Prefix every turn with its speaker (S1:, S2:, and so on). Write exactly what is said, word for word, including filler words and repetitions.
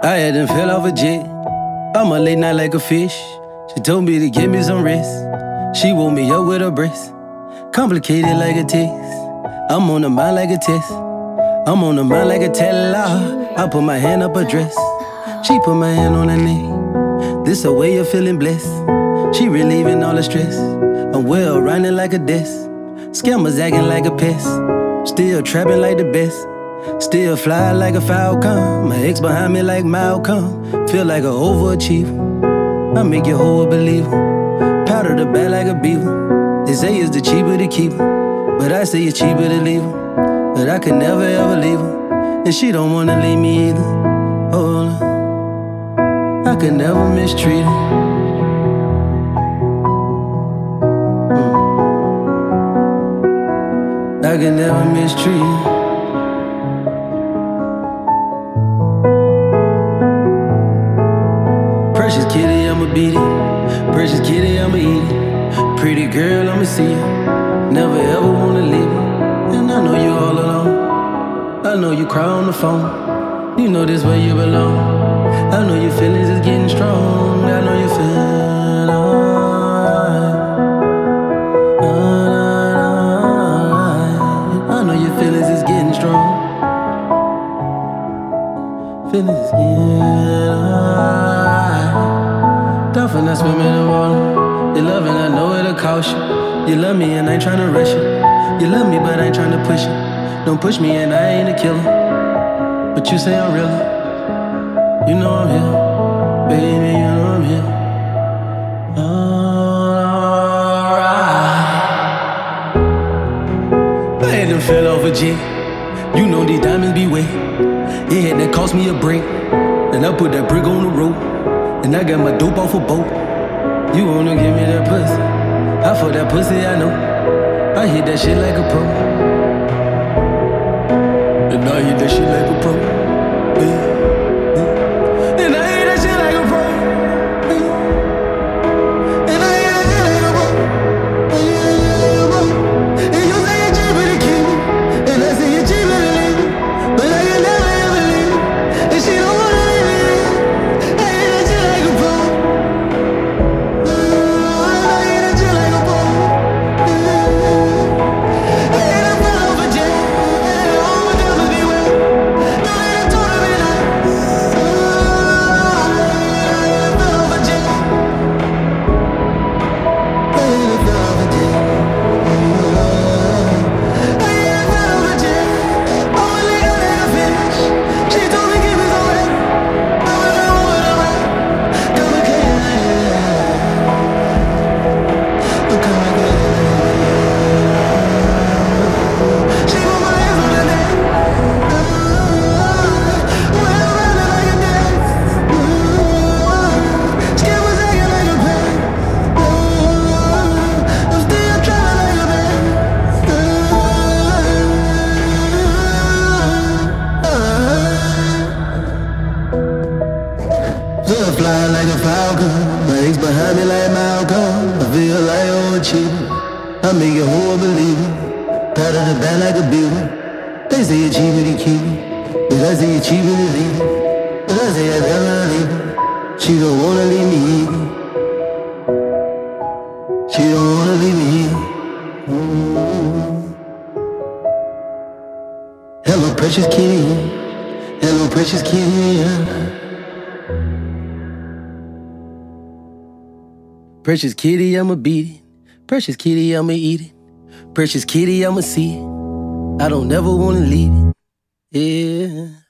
S1: I had done fell off a jet. I'm a late night like a fish. She told me to give me some rest. She woke me up with her breast. Complicated like a text. I'm on the mind like a test. I'm on the mind like a teller. I put my hand up her dress. She put my hand on her neck. This a way of feeling blessed. She relieving all the stress. I'm well running like a desk. Scammers acting like a pest. Still trapping like the best. Still fly like a falcon. My ex behind me like Malcolm. Feel like an overachiever. I make your whole believer. Powder the bag like a beaver. They say it's the cheaper to keep her, but I say it's cheaper to leave her. But I could never ever leave her, and she don't wanna leave me either. Hold on, I could never mistreat her. mm. I could never mistreat her. Precious kitty, I'ma beat it. Precious kitty, I'ma eat it. Pretty girl, I'ma see it. Never ever wanna leave it. And I know you all alone. I know you cry on the phone. You know this where you belong. I know your feelings is getting strong. I know you feel alright. Alright. I know your feelings is getting strong. Feelings is getting alright. Dolphin, I swim in the water. You loving, I know it'll cost you. You love me and I ain't tryna rush you. You love me but I ain't tryna push you. Don't push me and I ain't a killer, but you say I'm real. You know I'm here, baby, you know I'm here. Alright. I had them fell off a jet. You know these diamonds be wet. It had to cost me a break. And I put that brick on the road. And I got my dope off a boat. You wanna give me that pussy? I fuck that pussy, I know. I hit that shit like a pro. And I hit that shit like a pro. Yeah. Yeah. And I hit that shit like a pro. Yeah. And I hit that shit like a pro. Yeah. And you say you're cheaper to keep me, and I say you're cheaper to leave me, but I can never ever leave me, and she don't wanna leave me. I hit that shit like a pro. Fly like a falcon, my ex behind me like Malcolm. I feel like overachiever. I make your whole believer. Powder the bag like a beaver. They say it's cheaper to keep it, but I say it's cheaper to leave it. But I say I'd never leave it. She don't wanna leave me either. She don't wanna leave me either. Mm-hmm. Hello, precious kitty. Hello, precious kitty. Precious kitty, I'ma beat it. Precious kitty, I'ma eat it. Precious kitty, I'ma see it. I don't never wanna leave it. Yeah.